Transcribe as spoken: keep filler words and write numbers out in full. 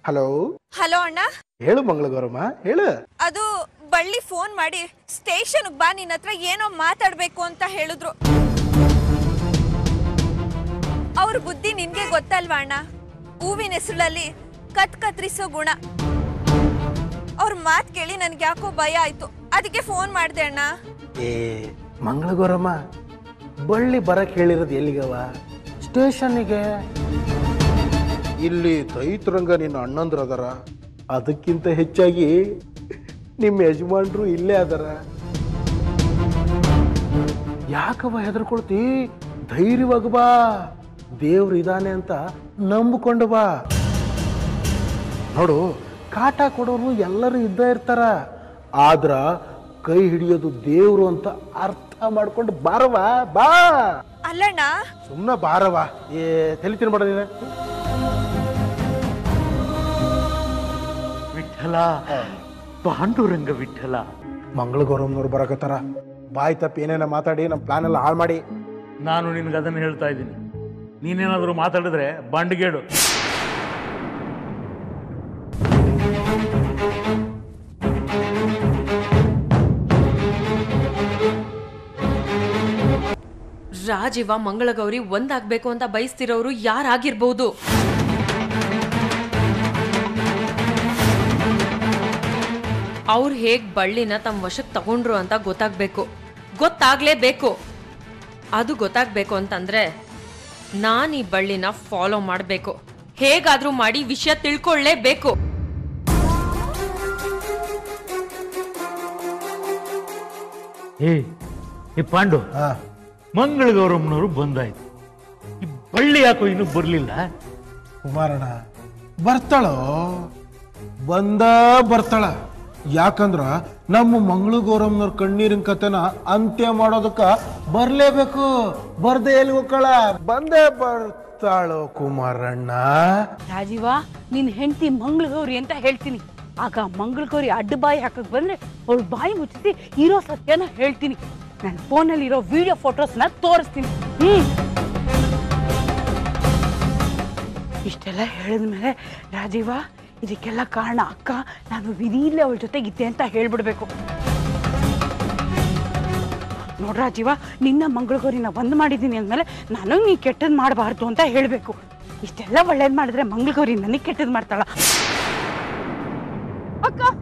Hello hello ಅಣ್ಣ. ಹೇಳು ಮಂಗಳಗೌರಮ್ಮ ಹೇಳು. ಅದು ಬಳ್ಳಿ ಫೋನ್ ಮಾಡಿ ಸ್ಟೇಷನ್ ಬಾ, ನಿನ್ನ ಹತ್ರ ಏನೋ ಮಾತಾಡ್ಬೇಕು ಅಂತ ಹೇಳಿದ್ರು. ಅವ್ರ ಬುದ್ಧಿ ನಿನ್ಗೆ ಗೊತ್ತಲ್ವಾ ಅಣ್ಣ, ಹೂವಿನ ಹೆಸರಲ್ಲಿ ಕತ್ ಕತ್ರಿಸೋ ಗುಣ. ಅವ್ರ ಮಾತ್ ಕೇಳಿ ನನ್ಗೆ ಯಾಕೋ ಭಯ ಆಯ್ತು, ಅದಕ್ಕೆ ಫೋನ್ ಮಾಡ್ದೆ ಅಣ್ಣ. ಏ ಮಂಗಳಗೌರಮ್ಮ, ಬಳ್ಳಿ ಬರಕ್ ಹೇಳಿರೋದು ಎಲ್ಲಿಗವ? ಸ್ಟೇಷನ್ನಿಗೆ. ಇಲ್ಲಿ ದೈತ್ರಂಗ ನಿನ್ನ ಅಣ್ಣಂದ್ರ ಅದರ, ಅದಕ್ಕಿಂತ ಹೆಚ್ಚಾಗಿ ನಿಮ್ಮ ಯಜಮಾನ್ರು ಇಲ್ಲೇ ಅದರ. ಯಾಕವ ಹೆದರ್ಕೊಳ್ತಿ? ಧೈರ್ಯವಾಗಿ ಬಾ, ದೇವ್ರು ಇದಾನೆ ಅಂತ ನಂಬಿಕೊಂಡು ಬಾ. ನೋಡು, ಕಾಟ ಕೊಡೋರು ಎಲ್ಲರೂ ಇದ್ದ ಇರ್ತಾರ, ಆದ್ರ ಕೈ ಹಿಡಿಯೋದು ದೇವ್ರು ಅಂತ ಅರ್ಥ ಮಾಡ್ಕೊಂಡು ಬಾರವಾ ಬಾ. ಅಲ್ಲಣ್ಣ ಸುಮ್ಮನೆ ಬಾರವಾ, ಏ ತಲೆ ತಿನ್ಬೇಡ ನೀನು. ವಿಠಲ, ಪಾಂಡುರಂಗ ವಿಠಲ. ಮಂಗಳಗೌರಮ್ನವ್ರು ಬರಕತ್ತಾರ, ಬಾಯ್ ತಪ್ಪು ಏನೇನ ಮಾತಾಡಿ ನಮ್ಮ ಪ್ಲಾನ್ ಎಲ್ಲ ಹಾಳು ಮಾಡಿ. ನಾನು ನಿನ್ಗೆ ಅದನ್ನು ಹೇಳ್ತಾ ಇದ್ದೀನಿ, ನೀನೇನಾದರೂ ಮಾತಾಡಿದ್ರೆ ಬಂಡ್ಗೇಡು. ರಾಜೀವ ಮಂಗಳಗೌರಿ ಒಂದಾಗ್ಬೇಕು ಅಂತ ಬಯಸ್ತಿರೋರು ಯಾರಾಗಿರ್ಬಹುದು? ಅವ್ರು ಹೇಗ್ ಬಳ್ಳಿನ ತಮ್ಮ ವಶಕ್ಕೆ ತಗೊಂಡ್ರು ಅಂತ ಗೊತ್ತಾಗ್ಬೇಕು, ಗೊತ್ತಾಗ್ಲೇಬೇಕು. ಅದು ಗೊತ್ತಾಗ್ಬೇಕು ಅಂತಂದ್ರೆ ನಾನು ಈ ಬಳ್ಳಿನ ಫಾಲೋ ಮಾಡಬೇಕು, ಹೇಗಾದ್ರೂ ಮಾಡಿ ವಿಷಯ ತಿಳ್ಕೊಳ್ಳೇಬೇಕು. ಏ ಈ ಪಾಂಡು, ಮಂಗಳಗೌರಮ್ಮನವರು ಬಂದಾಯ್ತು, ಈ ಬಳ್ಳಿ ಯಾಕೋ ಇನ್ನೂ ಬರ್ಲಿಲ್ಲ? ಕುಮಾರಣ್ಣ ಬರ್ತಾಳೋ, ಬಂದ ಬರ್ತಾಳ. ಯಾಕಂದ್ರ ನಮ್ಮ ಮಂಗಳಗೌರಮ್ನವ್ರ ಕಣ್ಣೀರಿನ ಕತೆನ ಅಂತ್ಯ ಮಾಡೋದಕ್ಕ ಬರ್ಲೇಬೇಕು. ಬರ್ದೆ ಎಲ್ಲಿ ಹೋಗ್ಕಳ, ಬಂದೇ ಬರ್ತಾಳೋ ಕುಮಾರಣ್ಣ. ರಾಜೀವ, ನಿನ್ ಹೆಂಡತಿ ಮಂಗಳಗೌರಿ ಅಂತ ಹೇಳ್ತೀನಿ. ಆಗ ಮಂಗಳಗೌರಿ ಅಡ್ಡ ಬಾಯಿ ಹಾಕಕ್ ಬಂದ್ರೆ ಅವಳು ಬಾಯಿ ಮುಚ್ಚಿಸಿ ಇರೋ ಸತ್ಯನ ಹೇಳ್ತೀನಿ. ನನ್ನ ಫೋನಲ್ಲಿ ಇರೋ ವಿಡಿಯೋ ಫೋಟೋಸ್ನ ತೋರಿಸ್ತೀನಿ. ಹ್ಮ್ ಇಷ್ಟೆಲ್ಲ ಹೇಳಿದ್ಮೇಲೆ ರಾಜೀವ, ಇದಕ್ಕೆಲ್ಲ ಕಾರಣ ಅಕ್ಕ, ನಾನು ವಿಧಿಯಿಲ್ಲೇ ಅವಳ ಜೊತೆಗಿದ್ದೆ ಅಂತ ಹೇಳ್ಬಿಡ್ಬೇಕು. ನೋಡ್ರ ರಾಜೀವ, ನಿನ್ನ ಮಂಗಳಗೌರಿನ ಬಂದ್ ಮಾಡಿದ್ದೀನಿ ಅಂದ್ಮೇಲೆ ನಾನು ನೀ ಕೆಟ್ಟದ್ ಮಾಡಬಾರ್ದು ಅಂತ ಹೇಳ್ಬೇಕು. ಇಷ್ಟೆಲ್ಲ ಒಳ್ಳೇದ್ ಮಾಡಿದ್ರೆ ಮಂಗಳಗೌರಿ ನನಗೆ ಕೆಟ್ಟದ್ ಮಾಡ್ತಾಳ. ಅಕ್ಕ